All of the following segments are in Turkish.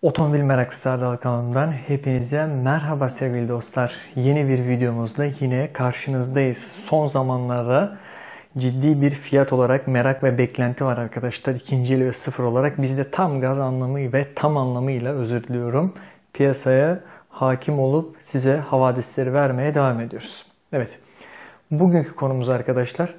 Otomobil Meraklısı Erdal kanalından hepinize merhaba sevgili dostlar. Yeni bir videomuzla yine karşınızdayız. Son zamanlarda ciddi bir fiyat olarak merak ve beklenti var arkadaşlar. İkinci el ve sıfır olarak biz de tam gaz anlamı ve tam anlamıyla özür diliyorum. Piyasaya hakim olup size havadisleri vermeye devam ediyoruz. Evet. Bugünkü konumuz arkadaşlar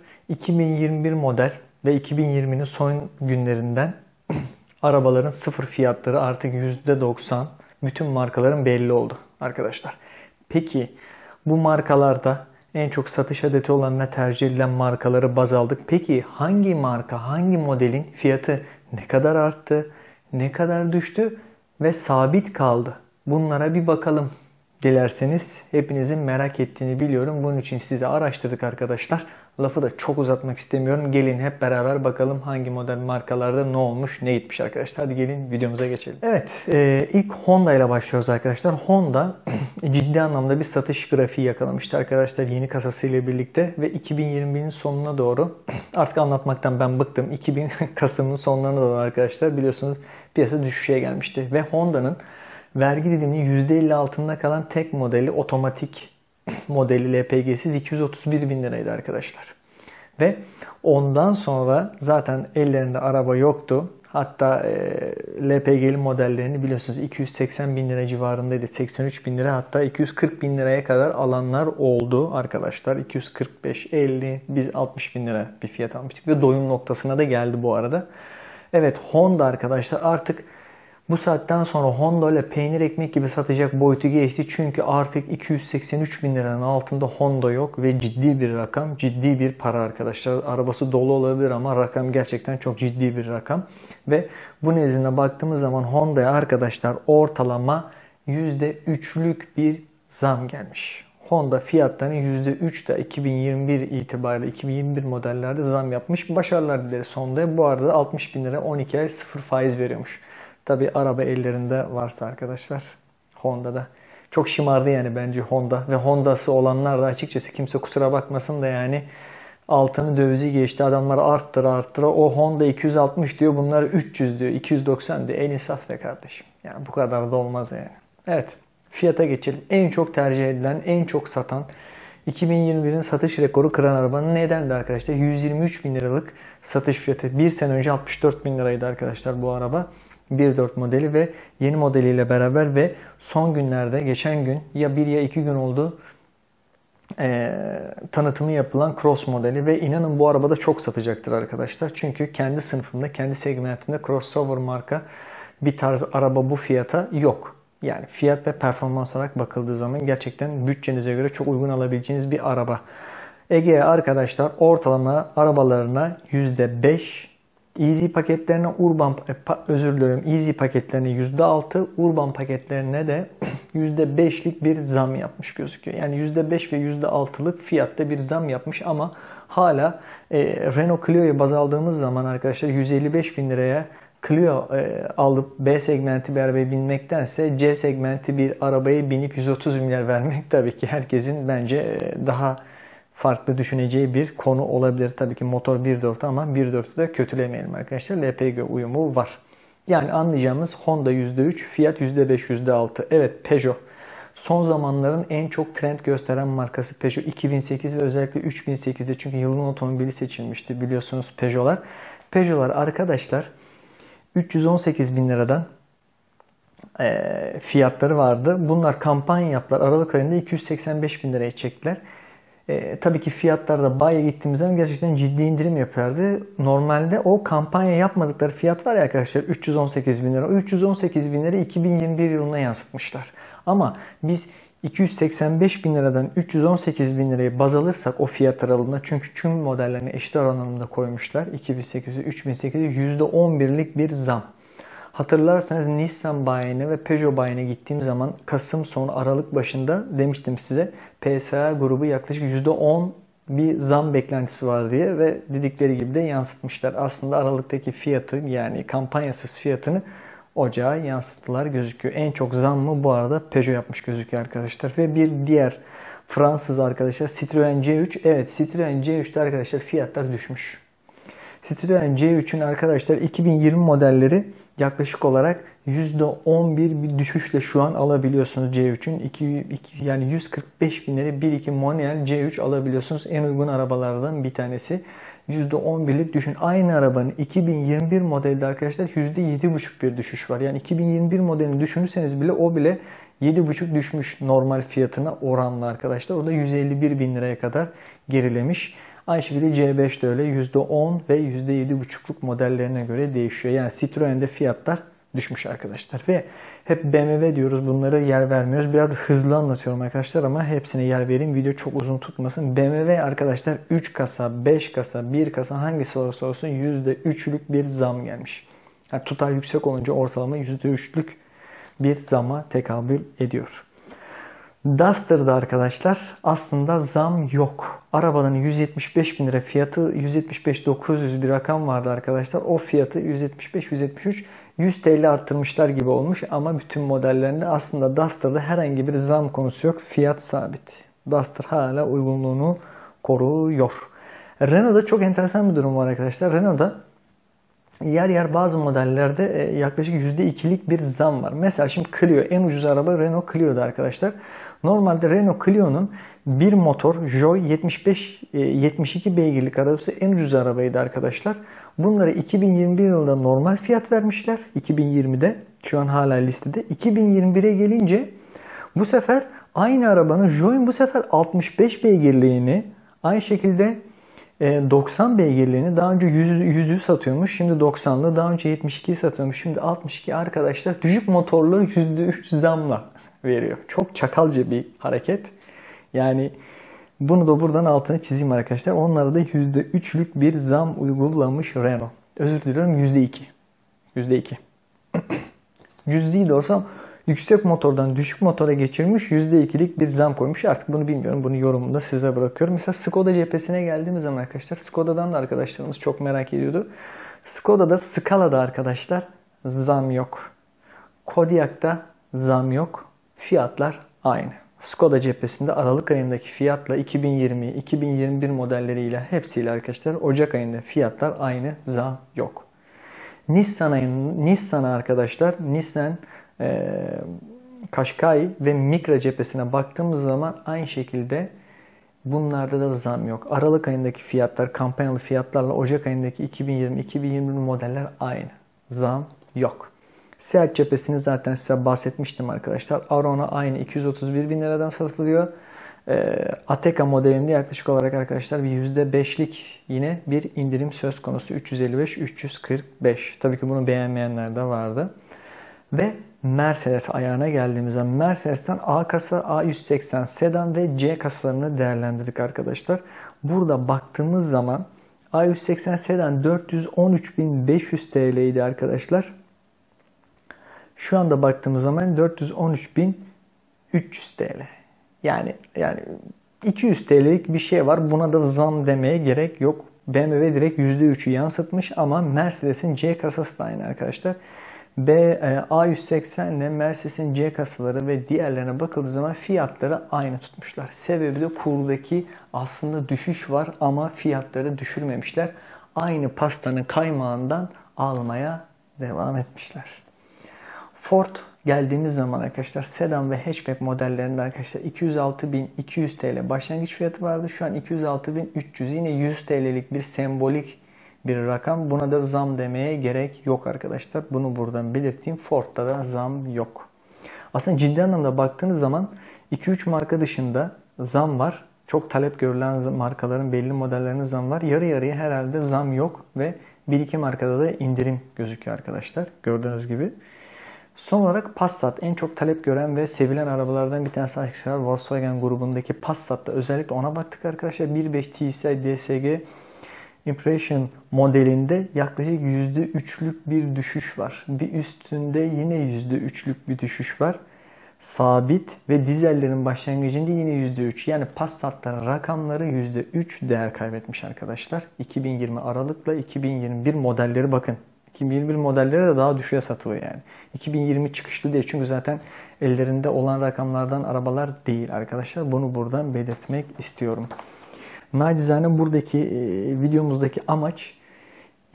2021 model ve 2020'nin son günlerinden arabaların sıfır fiyatları artık %90 bütün markaların belli oldu arkadaşlar. Peki bu markalarda en çok satış adeti olan ve tercih edilen markaları baz aldık. Peki hangi marka, hangi modelin fiyatı ne kadar arttı, ne kadar düştü ve sabit kaldı? Bunlara bir bakalım. Dilerseniz hepinizin merak ettiğini biliyorum. Bunun için size araştırdık arkadaşlar. Lafı da çok uzatmak istemiyorum. Gelin hep beraber bakalım hangi model markalarda ne olmuş, ne gitmiş arkadaşlar. Hadi gelin videomuza geçelim. Evet, ilk Honda ile başlıyoruz arkadaşlar. Honda ciddi anlamda bir satış grafiği yakalamıştı arkadaşlar yeni kasasıyla birlikte ve 2021'in sonuna doğru artık anlatmaktan ben bıktım. 2000 Kasım'ın sonlarına doğru arkadaşlar biliyorsunuz piyasa düşüşe gelmişti ve Honda'nın vergi diliminin %50 altında kalan tek modeli otomatik modeli LPG'siz 231 bin liraydı arkadaşlar. Ve ondan sonra zaten ellerinde araba yoktu. Hatta LPG'li modellerini biliyorsunuz 280 bin lira civarındaydı. 83 bin lira hatta 240 bin liraya kadar alanlar oldu arkadaşlar. 245, 50, biz 60 bin lira bir fiyat almıştık. Ve doyum noktasına da geldi bu arada. Evet, Honda arkadaşlar artık bu saatten sonra Honda ile peynir ekmek gibi satacak boyutu geçti. Çünkü artık 283 bin liranın altında Honda yok ve ciddi bir rakam, ciddi bir para arkadaşlar. Arabası dolu olabilir ama rakam gerçekten çok ciddi bir rakam. Ve bu nezdinde baktığımız zaman Honda'ya arkadaşlar ortalama %3'lük bir zam gelmiş. Honda fiyatlarını %3 de 2021 itibariyle 2021 modellerde zam yapmış. Başarılar dileriz Honda'ya. Bu arada 60 bin lira 12 ay 0 faiz veriyormuş. Tabi araba ellerinde varsa arkadaşlar Honda'da. Çok şımardı yani bence Honda. Ve Honda'sı olanlar da açıkçası kimse kusura bakmasın da yani altını dövizi geçti. Adamlar arttıra o Honda 260 diyor. Bunlar 300 diyor. 290 diyor. En insaf be kardeşim. Yani bu kadar da olmaz yani. Evet. Fiyata geçelim. En çok tercih edilen, en çok satan 2021'in satış rekoru kıran arabanın nedendi arkadaşlar? 123 bin liralık satış fiyatı. Bir sene önce 64 bin liraydı arkadaşlar bu araba. 1.4 modeli ve yeni modeliyle beraber ve son günlerde geçen gün ya bir ya iki gün oldu tanıtımı yapılan Cross modeli ve inanın bu arabada çok satacaktır arkadaşlar. Çünkü kendi sınıfında, kendi segmentinde crossover marka bir tarz araba bu fiyata yok. Yani fiyat ve performans olarak bakıldığı zaman gerçekten bütçenize göre çok uygun alabileceğiniz bir araba. Egea arkadaşlar ortalama arabalarına %5 Easy paketlerine Easy paketlerine %6, Urban paketlerine de %5'lik bir zam yapmış gözüküyor. Yani %5 ve %6'lık fiyatta bir zam yapmış ama hala Renault Clio'yu baz aldığımız zaman arkadaşlar 155 bin liraya Clio alıp B segmenti bir arabaya binmektense C segmenti bir arabaya binip 130 milyar vermek tabii ki herkesin bence daha farklı düşüneceği bir konu olabilir. Tabii ki motor 1.4 ama 1.4'ü de kötülemeyelim arkadaşlar. LPG uyumu var. Yani anlayacağımız Honda %3, Fiat %5, %6. Evet, Peugeot. Son zamanların en çok trend gösteren markası Peugeot 2008 ve özellikle 3008'de çünkü yılın otomobili seçilmişti biliyorsunuz Peugeot'lar. Peugeot'lar arkadaşlar 318 bin liradan fiyatları vardı. Bunlar kampanya yaptılar. Aralık ayında 285 bin liraya çektiler. Tabii ki fiyatlarda bayiye gittiğimiz zaman gerçekten ciddi indirim yapıyorlardı. Normalde o kampanya yapmadıkları fiyat var ya arkadaşlar 318 bin lira. O 318 bin lira 2021 yılına yansıtmışlar. Ama biz 285 bin liradan 318 bin lirayı baz alırsak o fiyat aralığında çünkü tüm modellerini eşit oranında koymuşlar. 2800'e 3800'e %11'lik bir zam. Hatırlarsanız Nissan bayine ve Peugeot bayine gittiğim zaman Kasım sonu Aralık başında demiştim size PSA grubu yaklaşık %10 bir zam beklentisi var diye ve dedikleri gibi de yansıtmışlar. Aslında Aralık'taki fiyatı yani kampanyasız fiyatını ocağa yansıttılar gözüküyor. En çok zammı bu arada Peugeot yapmış gözüküyor arkadaşlar. Ve bir diğer Fransız arkadaşlar Citroen C3. Evet, Citroen C3'te arkadaşlar fiyatlar düşmüş. Citroen C3'ün arkadaşlar 2020 modelleri yaklaşık olarak %11 bir düşüşle şu an alabiliyorsunuz C3'ün. Yani 145 binleri 1.2 manuel C3 alabiliyorsunuz. En uygun arabalardan bir tanesi. %11'lik düşün. Aynı arabanın 2021 modelde arkadaşlar %7,5 bir düşüş var. Yani 2021 modelini düşünürseniz bile o bile 7,5 düşmüş normal fiyatına oranla arkadaşlar. O da 151 bin liraya kadar gerilemiş. Aynı şekilde C5 de öyle %10 ve %7,5'luk modellerine göre değişiyor. Yani Citroen'de fiyatlar düşmüş arkadaşlar. Ve hep BMW diyoruz, bunlara yer vermiyoruz. Biraz hızlı anlatıyorum arkadaşlar ama hepsine yer vereyim. Video çok uzun tutmasın. BMW arkadaşlar 3 kasa, 5 kasa, 1 kasa hangisi olursa olsun %3'lük bir zam gelmiş. Yani tutar yüksek olunca ortalama %3'lük bir zama tekabül ediyor. Duster'da arkadaşlar aslında zam yok. Arabanın 175 bin lira fiyatı, 175.900 bir rakam vardı arkadaşlar. O fiyatı 175-173 100 TL arttırmışlar gibi olmuş ama bütün modellerinde aslında Duster'da herhangi bir zam konusu yok. Fiyat sabit. Duster hala uygunluğunu koruyor. Renault'da çok enteresan bir durum var arkadaşlar. Renault'da yer yer bazı modellerde yaklaşık %2'lik bir zam var. Mesela şimdi Clio, en ucuz araba Renault Clio'da arkadaşlar. Normalde Renault Clio'nun bir motor Joy 72 beygirlik arabası en ucuz arabaydı arkadaşlar. Bunları 2021 yılında normal fiyat vermişler. 2020'de şu an hala listede. 2021'e gelince bu sefer aynı arabanın Joy'un bu sefer 65 beygirliğini, aynı şekilde 90 beygirliğini daha önce 100'ü satıyormuş. Şimdi 90'lı, daha önce 72'yi satıyormuş. Şimdi 62 arkadaşlar düşük motorlu %3 zamla veriyor. Çok çakalca bir hareket. Yani bunu da buradan altını çizeyim arkadaşlar. Onlara da %3'lük bir zam uygulamış Renault. Özür diliyorum, %2. %2. Cüzi de olsam yüksek motordan düşük motora geçirmiş, %2'lik bir zam koymuş. Artık bunu bilmiyorum. Bunu yorumunda size bırakıyorum. Mesela Skoda cephesine geldiğimiz zaman arkadaşlar, Skoda'dan da arkadaşlarımız çok merak ediyordu. Skoda'da, Scala'da arkadaşlar zam yok. Kodiaq'ta zam yok. Fiyatlar aynı. Skoda cephesinde Aralık ayındaki fiyatla 2020, 2021 modelleriyle hepsiyle arkadaşlar Ocak ayında fiyatlar aynı, zam yok. Nissan'a arkadaşlar, Nissan Qashqai ve Micra cephesine baktığımız zaman aynı şekilde bunlarda da zam yok. Aralık ayındaki fiyatlar, kampanyalı fiyatlarla Ocak ayındaki 2020-2021 modeller aynı. Zam yok. Seat cephesini zaten size bahsetmiştim arkadaşlar. Arona aynı 231 bin liradan satılıyor. Ateca modelinde yaklaşık olarak arkadaşlar bir %5'lik yine bir indirim söz konusu. 355-345. Tabii ki bunu beğenmeyenler de vardı. Ve Mercedes ayağına geldiğimizde Mercedes'ten A kasa, A180 sedan ve C kasalarını değerlendirdik arkadaşlar. Burada baktığımız zaman A180 sedan 413.500 TL'ydi arkadaşlar. Şu anda baktığımız zaman 413.300 TL. Yani 200 TL'lik bir şey var. Buna da zam demeye gerek yok. BMW direkt %3'ü yansıtmış ama Mercedes'in C kasası da aynı arkadaşlar. A180 ile Mercedes'in C kasaları ve diğerlerine bakıldığı zaman fiyatları aynı tutmuşlar. Sebebi de kurdaki aslında düşüş var ama fiyatları düşürmemişler. Aynı pastanın kaymağından almaya devam etmişler. Ford geldiğimiz zaman arkadaşlar sedan ve hatchback modellerinde arkadaşlar 206.200 TL başlangıç fiyatı vardı. Şu an 206.300, yine 100 TL'lik bir sembolik bir rakam. Buna da zam demeye gerek yok arkadaşlar. Bunu buradan belirteyim. Ford'da da zam yok. Aslında ciddi anlamda baktığınız zaman 2-3 marka dışında zam var. Çok talep görülen markaların belli modellerine zam var. Yarı yarıya herhalde zam yok ve 1-2 markada da indirim gözüküyor arkadaşlar. Gördüğünüz gibi. Son olarak Passat en çok talep gören ve sevilen arabalardan bir tanesi arkadaşlar. Volkswagen grubundaki Passat'ta özellikle ona baktık arkadaşlar. 1.5 TSI DSG Impression modelinde yaklaşık %3'lük bir düşüş var. Bir üstünde yine %3'lük bir düşüş var. Sabit ve dizellerin başlangıcında yine %3. Yani Passat'ların rakamları %3 değer kaybetmiş arkadaşlar. 2020 Aralık'la 2021 modelleri bakın. 2021 modelleri de daha düşüğe satılıyor yani. 2020 çıkışlı değil çünkü zaten ellerinde olan rakamlardan arabalar değil arkadaşlar. Bunu buradan belirtmek istiyorum. Nacizane buradaki videomuzdaki amaç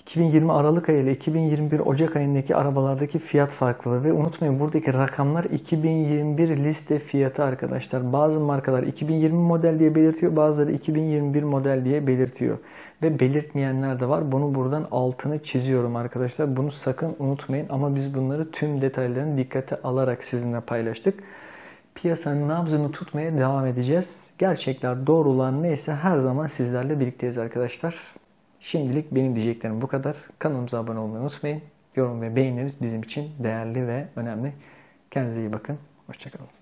2020 Aralık ayı ile 2021 Ocak ayındaki arabalardaki fiyat farklılığı ve unutmayın buradaki rakamlar 2021 liste fiyatı arkadaşlar. Bazı markalar 2020 model diye belirtiyor, bazıları 2021 model diye belirtiyor. Ve belirtmeyenler de var. Bunu buradan altını çiziyorum arkadaşlar. Bunu sakın unutmayın ama biz bunları tüm detaylarını dikkate alarak sizinle paylaştık. Piyasanın nabzını tutmaya devam edeceğiz. Gerçekler, doğrular neyse her zaman sizlerle birlikteyiz arkadaşlar. Şimdilik benim diyeceklerim bu kadar. Kanalımıza abone olmayı unutmayın. Yorum ve beğeniniz bizim için değerli ve önemli. Kendinize iyi bakın. Hoşçakalın.